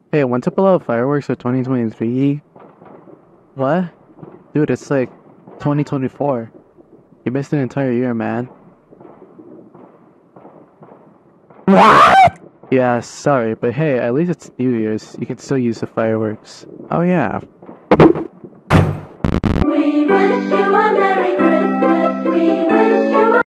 Hey, I went to blow up fireworks for 2023. What? Dude, it's like 2024. You missed an entire year, man. What? Yeah, sorry, but hey, at least it's New Year's. You can still use the fireworks. Oh yeah. We wish you a Merry Christmas. We wish you a